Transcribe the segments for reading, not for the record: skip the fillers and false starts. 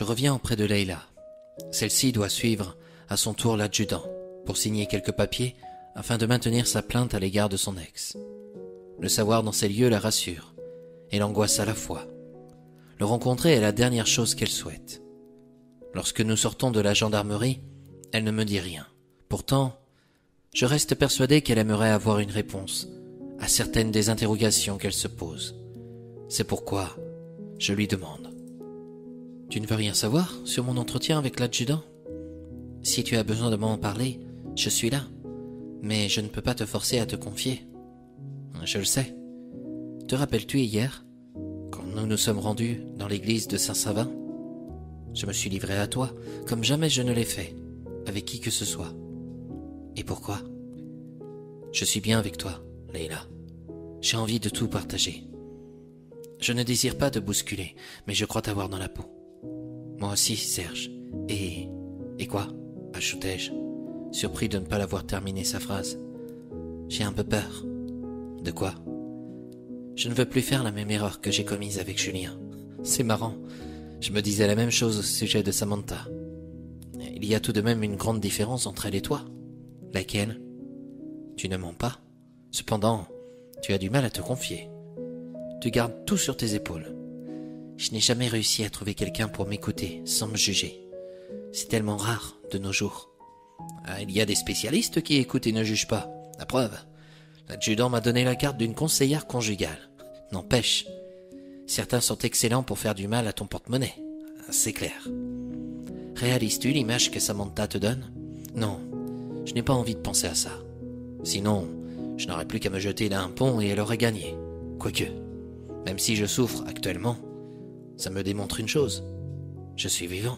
Je reviens auprès de Leila. Celle-ci doit suivre à son tour l'adjudant pour signer quelques papiers afin de maintenir sa plainte à l'égard de son ex. Le savoir dans ces lieux la rassure et l'angoisse à la fois. Le rencontrer est la dernière chose qu'elle souhaite. Lorsque nous sortons de la gendarmerie, elle ne me dit rien. Pourtant, je reste persuadé qu'elle aimerait avoir une réponse à certaines des interrogations qu'elle se pose. C'est pourquoi je lui demande. Tu ne veux rien savoir sur mon entretien avec l'adjudant? Si tu as besoin de m'en parler, je suis là. Mais je ne peux pas te forcer à te confier. Je le sais. Te rappelles-tu hier, quand nous nous sommes rendus dans l'église de Saint-Savin? Je me suis livré à toi, comme jamais je ne l'ai fait, avec qui que ce soit. Et pourquoi? Je suis bien avec toi, Leila. J'ai envie de tout partager. Je ne désire pas te bousculer, mais je crois t'avoir dans la peau. Moi aussi, Serge. Et quoi? Ajoutai-je, surpris de ne pas l'avoir terminé sa phrase. J'ai un peu peur. De quoi? Je ne veux plus faire la même erreur que j'ai commise avec Julien. C'est marrant. Je me disais la même chose au sujet de Samantha. Il y a tout de même une grande différence entre elle et toi. Laquelle? Tu ne mens pas. Cependant, tu as du mal à te confier. Tu gardes tout sur tes épaules. Je n'ai jamais réussi à trouver quelqu'un pour m'écouter sans me juger. C'est tellement rare de nos jours. Il y a des spécialistes qui écoutent et ne jugent pas. La preuve, l'adjudant m'a donné la carte d'une conseillère conjugale. N'empêche, certains sont excellents pour faire du mal à ton porte-monnaie. C'est clair. Réalises-tu l'image que Samantha te donne? Non, je n'ai pas envie de penser à ça. Sinon, je n'aurais plus qu'à me jeter d'un pont et elle aurait gagné. Quoique, même si je souffre actuellement, ça me démontre une chose. Je suis vivant.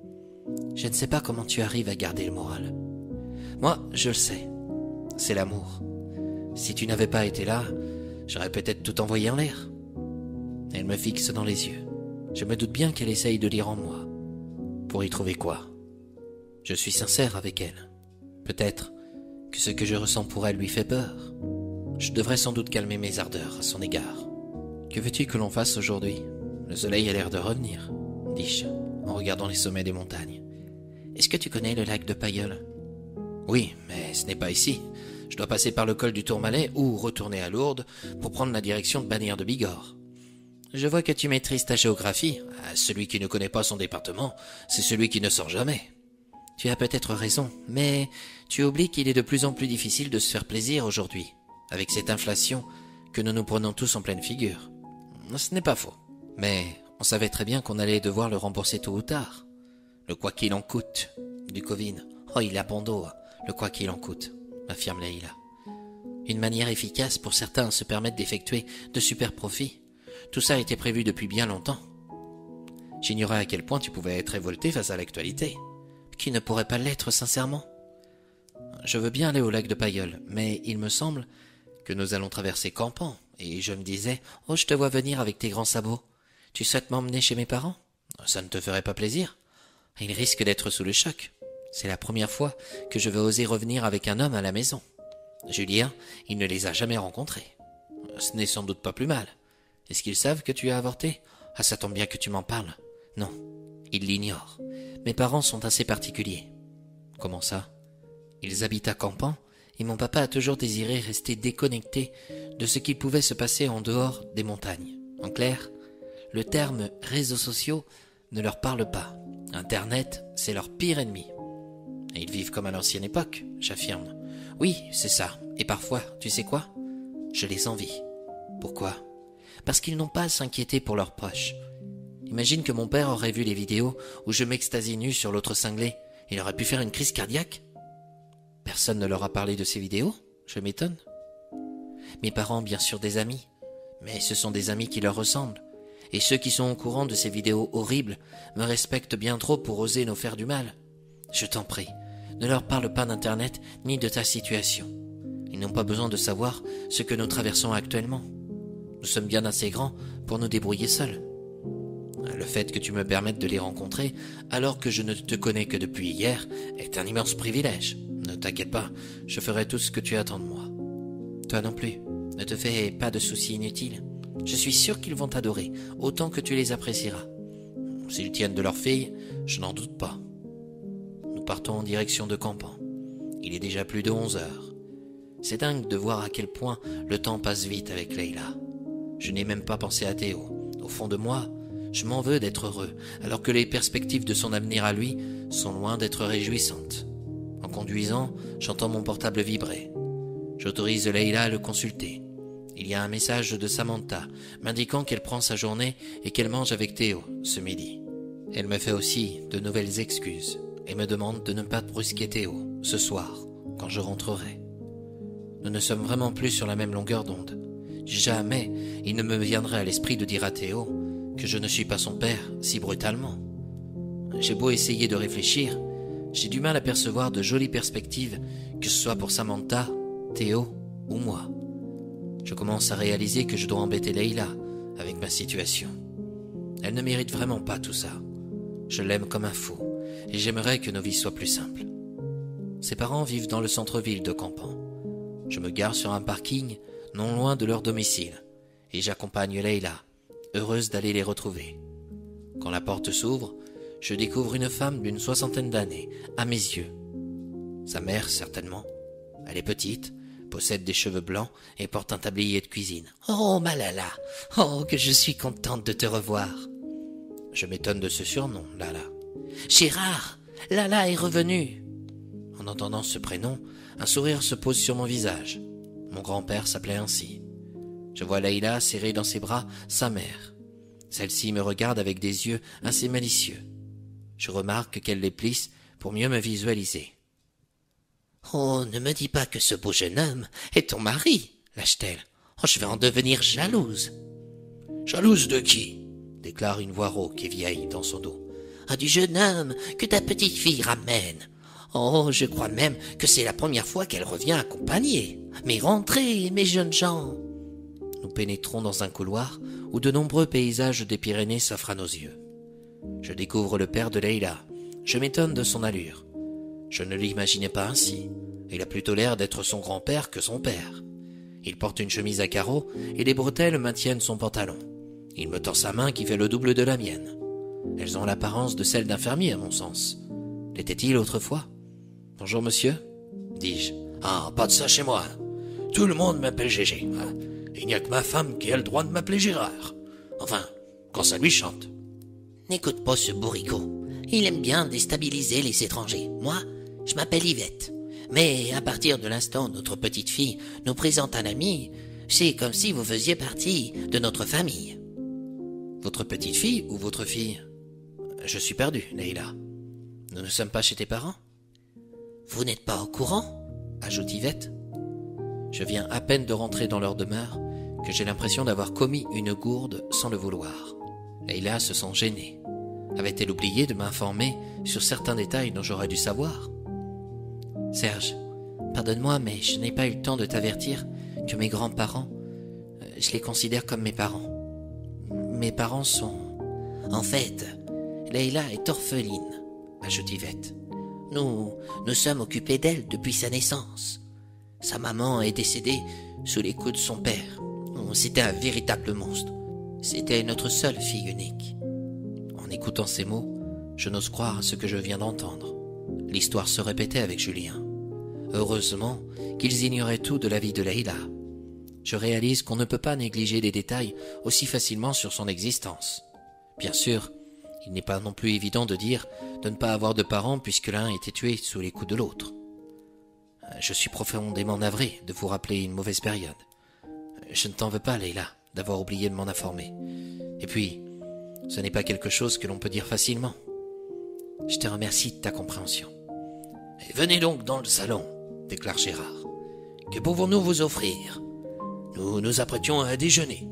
Je ne sais pas comment tu arrives à garder le moral. Moi, je le sais. C'est l'amour. Si tu n'avais pas été là, j'aurais peut-être tout envoyé en l'air. Elle me fixe dans les yeux. Je me doute bien qu'elle essaye de lire en moi. Pour y trouver quoi? Je suis sincère avec elle. Peut-être que ce que je ressens pour elle lui fait peur. Je devrais sans doute calmer mes ardeurs à son égard. Que veux-tu que l'on fasse aujourd'hui? Le soleil a l'air de revenir, dis-je, en regardant les sommets des montagnes. Est-ce que tu connais le lac de Pailleul? Oui, mais ce n'est pas ici. Je dois passer par le col du Tourmalet ou retourner à Lourdes pour prendre la direction de Bagnères de Bigorre. Je vois que tu maîtrises ta géographie. Celui qui ne connaît pas son département, c'est celui qui ne sort jamais. Tu as peut-être raison, mais tu oublies qu'il est de plus en plus difficile de se faire plaisir aujourd'hui, avec cette inflation que nous nous prenons tous en pleine figure. Ce n'est pas faux, mais on savait très bien qu'on allait devoir le rembourser tôt ou tard. Le quoi qu'il en coûte du Covid. Oh, il a bon dos, le quoi qu'il en coûte, affirme Leila. Une manière efficace pour certains à se permettre d'effectuer de super profits. Tout ça a été prévu depuis bien longtemps. J'ignorais à quel point tu pouvais être révolté face à l'actualité. Qui ne pourrait pas l'être sincèrement? Je veux bien aller au lac de Pailleul, mais il me semble que nous allons traverser Campan, et je me disais, oh, je te vois venir avec tes grands sabots. Tu souhaites m'emmener chez mes parents? Ça ne te ferait pas plaisir? Il risque d'être sous le choc. C'est la première fois que je vais oser revenir avec un homme à la maison. Julien, il ne les a jamais rencontrés. Ce n'est sans doute pas plus mal. Est-ce qu'ils savent que tu as avorté? Ah, ça tombe bien que tu m'en parles. Non, ils l'ignorent. Mes parents sont assez particuliers. Comment ça? Ils habitent à Campan, et mon papa a toujours désiré rester déconnecté de ce qui pouvait se passer en dehors des montagnes. En clair, le terme réseaux sociaux ne leur parle pas. Internet, c'est leur pire ennemi. Et ils vivent comme à l'ancienne époque, j'affirme. Oui, c'est ça. Et parfois, tu sais quoi? Je les envie. Pourquoi? Parce qu'ils n'ont pas à s'inquiéter pour leurs proches. Imagine que mon père aurait vu les vidéos où je m'extasie nu sur l'autre cinglé. Il aurait pu faire une crise cardiaque. Personne ne leur a parlé de ces vidéos? Je m'étonne. Mes parents, bien sûr, des amis. Mais ce sont des amis qui leur ressemblent. Et ceux qui sont au courant de ces vidéos horribles me respectent bien trop pour oser nous faire du mal. Je t'en prie, ne leur parle pas d'Internet ni de ta situation. Ils n'ont pas besoin de savoir ce que nous traversons actuellement. Nous sommes bien assez grands pour nous débrouiller seuls. Le fait que tu me permettes de les rencontrer alors que je ne te connais que depuis hier est un immense privilège. Ne t'inquiète pas, je ferai tout ce que tu attends de moi. Toi non plus, ne te fais pas de soucis inutiles. Je suis sûr qu'ils vont t'adorer, autant que tu les apprécieras. S'ils tiennent de leur fille, je n'en doute pas. Nous partons en direction de Campan. Il est déjà plus de 11 heures. C'est dingue de voir à quel point le temps passe vite avec Leila. Je n'ai même pas pensé à Théo. Au fond de moi, je m'en veux d'être heureux, alors que les perspectives de son avenir à lui sont loin d'être réjouissantes. En conduisant, j'entends mon portable vibrer. J'autorise Leila à le consulter. Il y a un message de Samantha m'indiquant qu'elle prend sa journée et qu'elle mange avec Théo ce midi. Elle me fait aussi de nouvelles excuses et me demande de ne pas brusquer Théo ce soir, quand je rentrerai. Nous ne sommes vraiment plus sur la même longueur d'onde. Jamais il ne me viendrait à l'esprit de dire à Théo que je ne suis pas son père si brutalement. J'ai beau essayer de réfléchir, j'ai du mal à percevoir de jolies perspectives, que ce soit pour Samantha, Théo ou moi. Je commence à réaliser que je dois embêter Leila avec ma situation. Elle ne mérite vraiment pas tout ça. Je l'aime comme un fou et j'aimerais que nos vies soient plus simples. Ses parents vivent dans le centre-ville de Campan. Je me gare sur un parking non loin de leur domicile et j'accompagne Leila, heureuse d'aller les retrouver. Quand la porte s'ouvre, je découvre une femme d'une 60aine d'années, à mes yeux. Sa mère, certainement. Elle est petite, possède des cheveux blancs et porte un tablier de cuisine. « Oh, Malala! Oh, que je suis contente de te revoir !» Je m'étonne de ce surnom, Lala. « Gérard! Lala est revenue !» En entendant ce prénom, un sourire se pose sur mon visage. Mon grand-père s'appelait ainsi. Je vois Leila serrer dans ses bras sa mère. Celle-ci me regarde avec des yeux assez malicieux. Je remarque qu'elle les plisse pour mieux me visualiser. « Oh, ne me dis pas que ce beau jeune homme est ton mari, lâche-t-elle. Oh, je vais en devenir jalouse. »« Jalouse de qui ?» déclare une voix rauque et vieille dans son dos. « Ah, du jeune homme que ta petite fille ramène. Oh, je crois même que c'est la première fois qu'elle revient accompagnée. Mais rentrez, mes jeunes gens !» Nous pénétrons dans un couloir où de nombreux paysages des Pyrénées s'offrent à nos yeux. Je découvre le père de Leila. Je m'étonne de son allure. Je ne l'imaginais pas ainsi. Il a plutôt l'air d'être son grand-père que son père. Il porte une chemise à carreaux et des bretelles maintiennent son pantalon. Il me tend sa main qui fait le double de la mienne. Elles ont l'apparence de celle d'un fermier à mon sens. L'était-il autrefois ? « Bonjour monsieur » dis-je. « Ah, pas de ça chez moi. Tout le monde m'appelle Gégé. Il n'y a que ma femme qui a le droit de m'appeler Gérard. Enfin, quand ça lui chante. » N'écoute pas ce bourricot. Il aime bien déstabiliser les étrangers. Moi, je m'appelle Yvette. Mais à partir de l'instant où notre petite fille nous présente un ami, c'est comme si vous faisiez partie de notre famille. Votre petite fille ou votre fille ? Je suis perdu, Leila. Nous ne sommes pas chez tes parents ? Vous n'êtes pas au courant ? Ajoute Yvette. Je viens à peine de rentrer dans leur demeure que j'ai l'impression d'avoir commis une gourde sans le vouloir. Leila se sent gênée. Avait-elle oublié de m'informer sur certains détails dont j'aurais dû savoir ? Serge, pardonne-moi, mais je n'ai pas eu le temps de t'avertir que mes grands-parents, je les considère comme mes parents. Mes parents sont... En fait, Leila est orpheline, ajoute Yvette. Nous sommes occupés d'elle depuis sa naissance. Sa maman est décédée sous les coups de son père. C'était un véritable monstre. C'était notre seule fille unique. En écoutant ces mots, je n'ose croire à ce que je viens d'entendre. L'histoire se répétait avec Julien. Heureusement qu'ils ignoraient tout de la vie de Leila. Je réalise qu'on ne peut pas négliger des détails aussi facilement sur son existence. Bien sûr, il n'est pas non plus évident de dire de ne pas avoir de parents puisque l'un était tué sous les coups de l'autre. Je suis profondément navré de vous rappeler une mauvaise période. Je ne t'en veux pas, Leila, d'avoir oublié de m'en informer. Et puis, ce n'est pas quelque chose que l'on peut dire facilement. Je te remercie de ta compréhension. « Venez donc dans le salon, » déclare Gérard. « Que pouvons-nous vous offrir ? Nous nous apprêtions à déjeuner.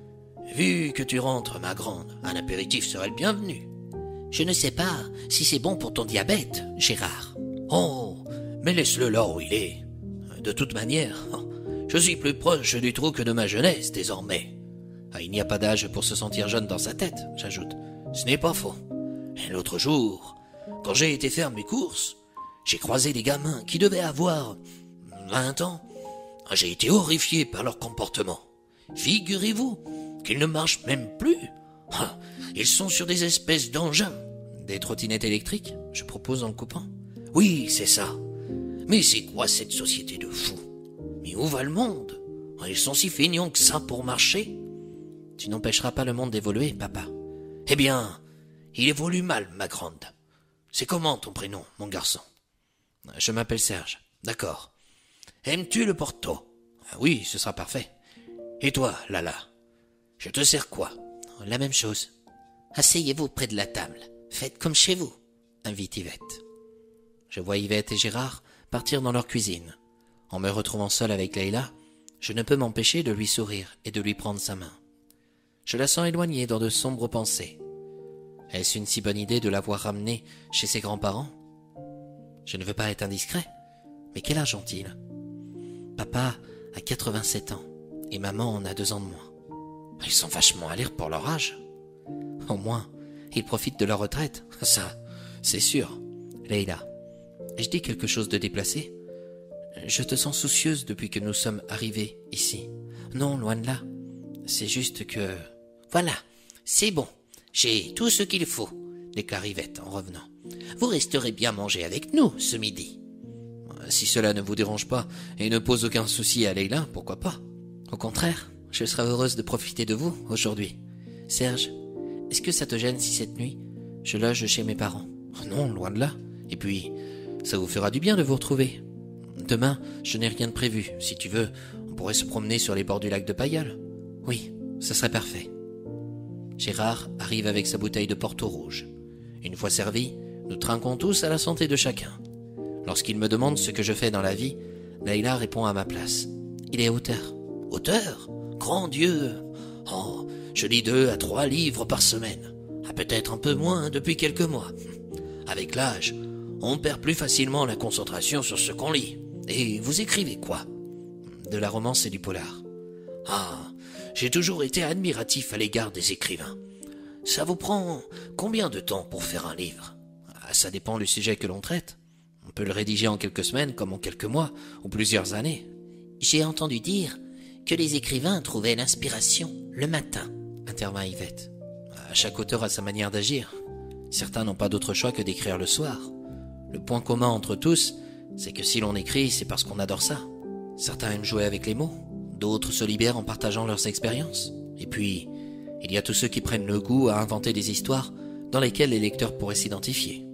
Vu que tu rentres, ma grande, un apéritif serait le bienvenu. »« Je ne sais pas si c'est bon pour ton diabète, Gérard. »« Oh, mais laisse-le là où il est. De toute manière, je suis plus proche du trou que de ma jeunesse désormais. » « Il n'y a pas d'âge pour se sentir jeune dans sa tête, j'ajoute. Ce n'est pas faux. Et l'autre jour, quand j'ai été faire mes courses, j'ai croisé des gamins qui devaient avoir 20 ans. J'ai été horrifié par leur comportement. Figurez-vous qu'ils ne marchent même plus. Ils sont sur des espèces d'engins. Des trottinettes électriques, je propose en le coupant. Oui, c'est ça. Mais c'est quoi cette société de fous? Mais où va le monde? Ils sont si feignants que ça pour marcher? Tu n'empêcheras pas le monde d'évoluer, papa. Eh bien, il évolue mal, ma grande. C'est comment ton prénom, mon garçon? Je m'appelle Serge. D'accord. Aimes-tu le porto? Oui, ce sera parfait. Et toi, Lala? Je te sers quoi? La même chose. Asseyez-vous près de la table. Faites comme chez vous, invite Yvette. Je vois Yvette et Gérard partir dans leur cuisine. En me retrouvant seul avec Leïla, je ne peux m'empêcher de lui sourire et de lui prendre sa main. Je la sens éloignée dans de sombres pensées. Est-ce une si bonne idée de l'avoir ramenée chez ses grands-parents? Je ne veux pas être indiscret, mais quel âge ont-ils? Papa a 87 ans et maman en a 2 ans de moins. Ils sont vachement à l'air pour leur âge. Au moins, ils profitent de leur retraite, ça, c'est sûr. Leïla, ai-je dit quelque chose de déplacé? Je te sens soucieuse depuis que nous sommes arrivés ici. Non, loin de là. C'est juste que... Voilà, c'est bon. J'ai tout ce qu'il faut, déclare Yvette en revenant. Vous resterez bien manger avec nous ce midi. Si cela ne vous dérange pas et ne pose aucun souci à Leïla, pourquoi pas? Au contraire, je serai heureuse de profiter de vous aujourd'hui. Serge, est-ce que ça te gêne si cette nuit, je loge chez mes parents? Non, loin de là. Et puis, ça vous fera du bien de vous retrouver. Demain, je n'ai rien de prévu. Si tu veux, on pourrait se promener sur les bords du lac de Pailleul. Oui, ça serait parfait. Gérard arrive avec sa bouteille de Porto rouge. Une fois servi, nous trinquons tous à la santé de chacun. Lorsqu'il me demande ce que je fais dans la vie, Leïla répond à ma place. Il est auteur. Auteur? Grand Dieu! Oh, je lis 2 à 3 livres par semaine. Peut-être un peu moins depuis quelques mois. Avec l'âge, on perd plus facilement la concentration sur ce qu'on lit. Et vous écrivez quoi? De la romance et du polar. Ah, j'ai toujours été admiratif à l'égard des écrivains. Ça vous prend combien de temps pour faire un livre? Ça dépend du sujet que l'on traite. On peut le rédiger en quelques semaines, comme en quelques mois, ou plusieurs années. J'ai entendu dire que les écrivains trouvaient l'inspiration le matin, intervint Yvette. Chaque auteur a sa manière d'agir. Certains n'ont pas d'autre choix que d'écrire le soir. Le point commun entre tous, c'est que si l'on écrit, c'est parce qu'on adore ça. Certains aiment jouer avec les mots, d'autres se libèrent en partageant leurs expériences. Et puis, il y a tous ceux qui prennent le goût à inventer des histoires dans lesquelles les lecteurs pourraient s'identifier.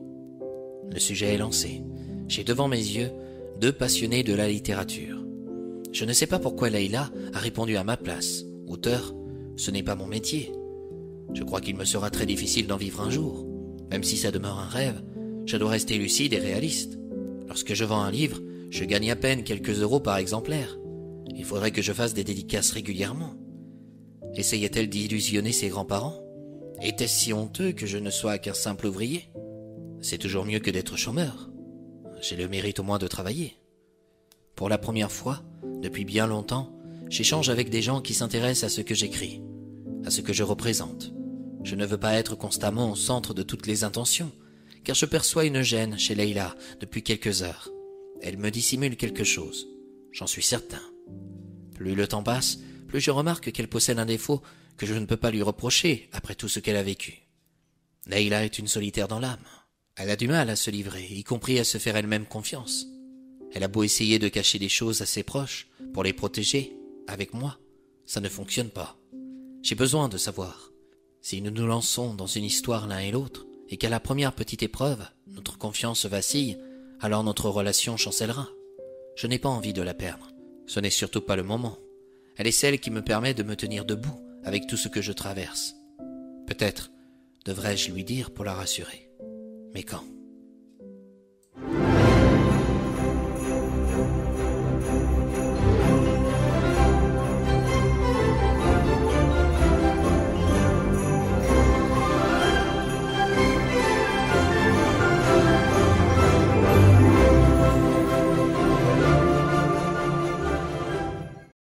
Le sujet est lancé. J'ai devant mes yeux 2 passionnés de la littérature. Je ne sais pas pourquoi Leïla a répondu à ma place. Auteur, ce n'est pas mon métier. Je crois qu'il me sera très difficile d'en vivre un jour. Même si ça demeure un rêve, je dois rester lucide et réaliste. Lorsque je vends un livre, je gagne à peine quelques euros par exemplaire. Il faudrait que je fasse des dédicaces régulièrement. Essayait-elle d'illusionner ses grands-parents? Était-ce si honteux que je ne sois qu'un simple ouvrier? C'est toujours mieux que d'être chômeur. J'ai le mérite au moins de travailler. Pour la première fois, depuis bien longtemps, j'échange avec des gens qui s'intéressent à ce que j'écris, à ce que je représente. Je ne veux pas être constamment au centre de toutes les intentions, car je perçois une gêne chez Leïla depuis quelques heures. Elle me dissimule quelque chose, j'en suis certain. Plus le temps passe, plus je remarque qu'elle possède un défaut que je ne peux pas lui reprocher après tout ce qu'elle a vécu. Leïla est une solitaire dans l'âme. Elle a du mal à se livrer, y compris à se faire elle-même confiance. Elle a beau essayer de cacher des choses à ses proches, pour les protéger, avec moi, ça ne fonctionne pas. J'ai besoin de savoir. Si nous nous lançons dans une histoire l'un et l'autre, et qu'à la première petite épreuve, notre confiance vacille, alors notre relation chancellera. Je n'ai pas envie de la perdre. Ce n'est surtout pas le moment. Elle est celle qui me permet de me tenir debout avec tout ce que je traverse. Peut-être devrais-je lui dire pour la rassurer. Mais quand ?